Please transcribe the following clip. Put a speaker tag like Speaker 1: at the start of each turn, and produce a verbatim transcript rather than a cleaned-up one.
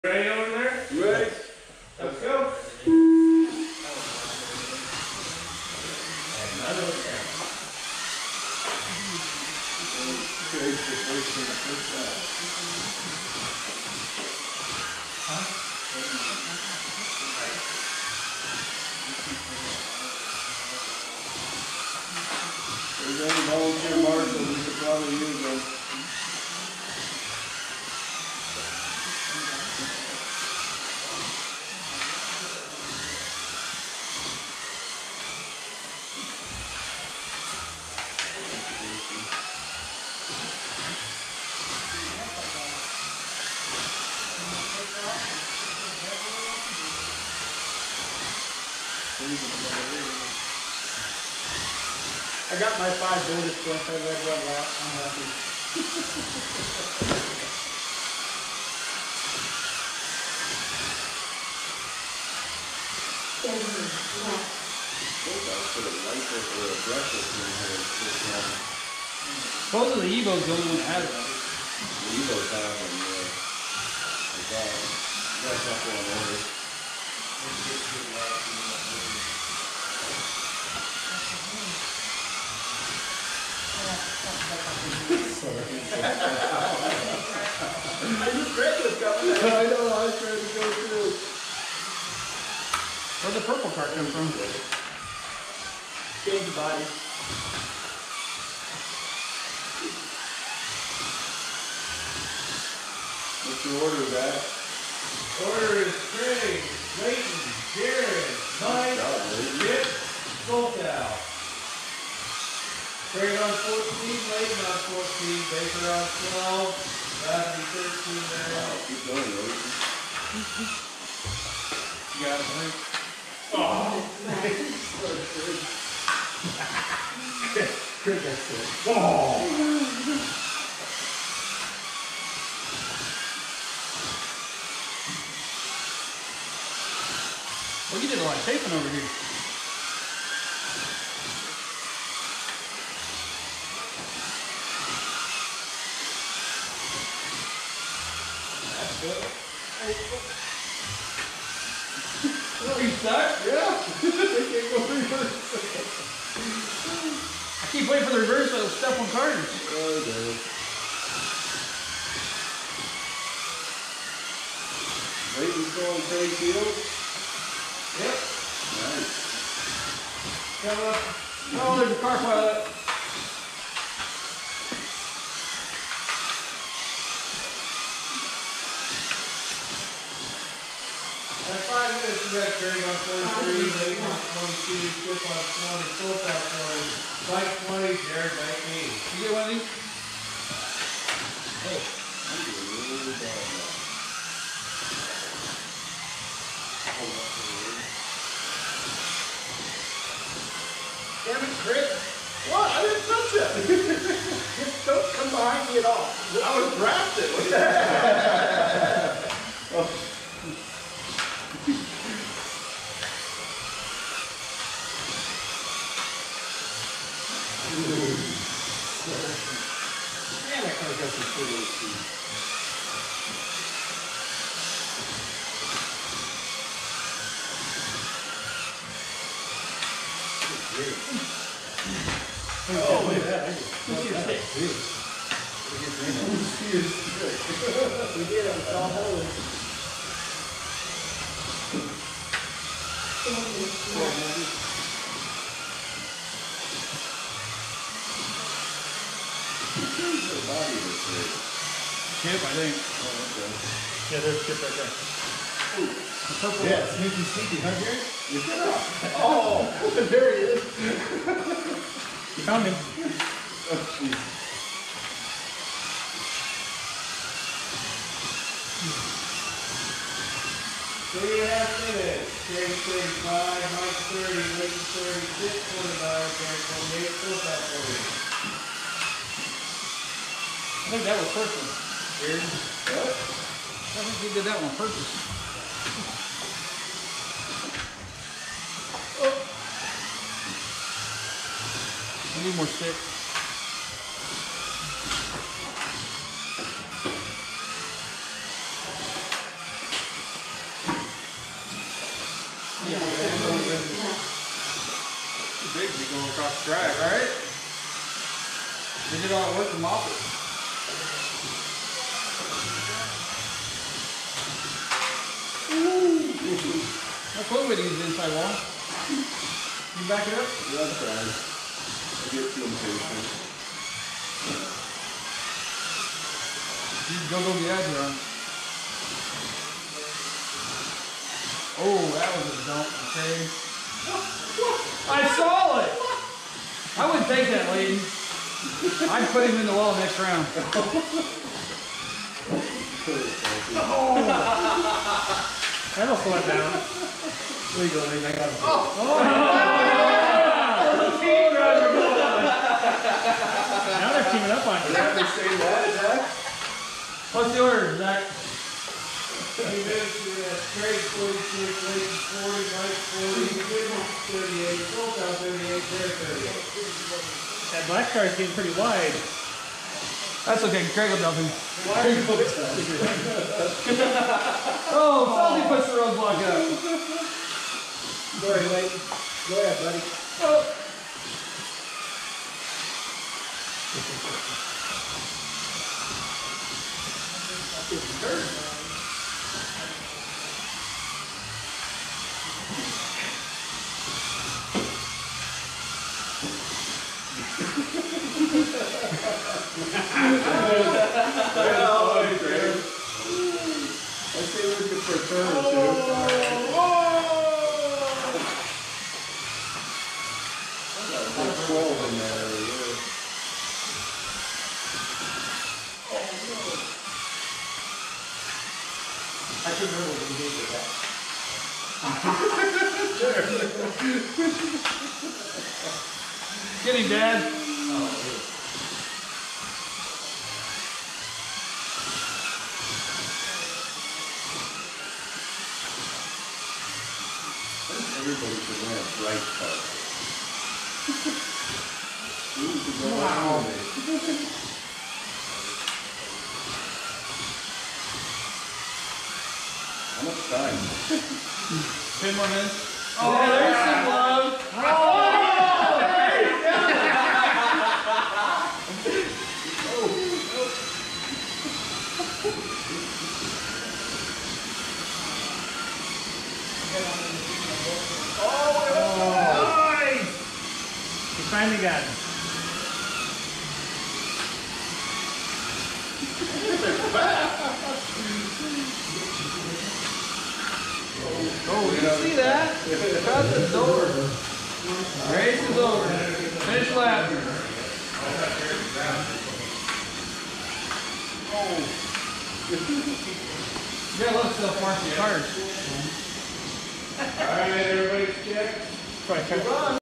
Speaker 1: Ready over there?
Speaker 2: You ready?
Speaker 1: Let's go.
Speaker 2: If there's any volunteer marshals, we could probably use them.
Speaker 3: I got my five bonus points. I read one last. I'm happy.
Speaker 4: Both of the Evo's the only one that has it.
Speaker 2: The Evos have them, yeah. Like that. Got a couple on order.
Speaker 3: I just read this coming.
Speaker 2: I know, I was trying to go through.
Speaker 4: Where'd the purple card come from?
Speaker 3: Change the body.
Speaker 2: What's your order, Zach?
Speaker 1: Order is Craig, Layton, Jared, Mike, Chip, Soltow. Craig on fourteen, Layton on fourteen, Baker on twelve, Rafferty thirteen now.
Speaker 2: Wow, keep going, Ray.
Speaker 4: You got it, Mike?
Speaker 1: Oh!
Speaker 3: Craig gets it.
Speaker 1: Oh!
Speaker 4: Well, you did a lot of taping over here.
Speaker 3: That's good.
Speaker 4: Oh, you stuck?
Speaker 2: Yeah! I can't go reverse.
Speaker 4: I keep waiting for the reverse, but it'll step on cartridge.
Speaker 2: Oh, damn. Layton's going Craig Field.
Speaker 1: Yep.
Speaker 2: Nice.
Speaker 1: Come up.
Speaker 4: Oh, there's a car pilot.
Speaker 1: At five minutes, you got Craig on forty-three, Layton on twenty-two, Chip on twenty, Soltow twenty, Mike twenty, Jared nineteen.
Speaker 4: You get one of these?
Speaker 2: I'm doing really bad now.
Speaker 3: Damn it, Craig. What? I didn't touch it. Just don't come behind me at all. I was drafted. What the heck? Man, that car got some pretty speed. Oh, look at that. We did it. It's all holy.
Speaker 4: Chip, I think.
Speaker 3: Yeah, there's Chip right there.
Speaker 4: The purple.
Speaker 3: Yeah, sneaky, sneaky, huh, Gary? You get up. Oh, there he is.
Speaker 4: You found him.
Speaker 2: Oh, jeez.
Speaker 1: Three and a half minutes. Craig thirty-five, Mike thirty, Layton thirty-six, twenty-nine, Jared twenty-eight, Soltow forty.
Speaker 4: I think that was purple.
Speaker 1: Weird.
Speaker 2: What?
Speaker 4: I think he did that one on purpose. I need more sticks. across the track, right? They did all the work from off it. No clue what he's inside wall. You back it up?
Speaker 2: Yeah, that's right. I get too impatient.
Speaker 4: You go go the edge run. Oh, that was a dump, okay. I saw it! I wouldn't take that, lady. I'd put him in the wall next round.
Speaker 3: That'll slow it down. There you go, Lee. I got it.
Speaker 4: Oh!
Speaker 3: Now they're teaming up on you.
Speaker 2: Did I have to say that, Zach?
Speaker 4: What's the order, Zach?
Speaker 1: Twenty minutes, we have Craig forty-six, Layton forty, Mike forty, Goodman thirty-eight, Philtown thirty-eight, Derek thirty-eight.
Speaker 3: That black car is getting pretty wide.
Speaker 4: That's okay, Craig will dump him.
Speaker 3: Why are you putting stuff in your
Speaker 4: Oh, somebody puts the roadblock up.
Speaker 3: Sorry, Layton. Go ahead, buddy.
Speaker 4: Oh.
Speaker 2: I say we're looking for a turn or two. There's twelve in there. Yeah.
Speaker 3: I couldn't remember what we did with that.
Speaker 4: Get him, Dad.
Speaker 2: Everybody should wear a bright color. Ooh, to go
Speaker 3: Wow.
Speaker 2: on with it. How much time?
Speaker 4: Ten more minutes. Oh, there's some love.
Speaker 3: Nice! You finally got him.
Speaker 4: Oh, you see that? Cut the door. Race is over. Finish lap. You got a lot of stuff marked in cars.
Speaker 1: All right, everybody check.
Speaker 3: Probably cut-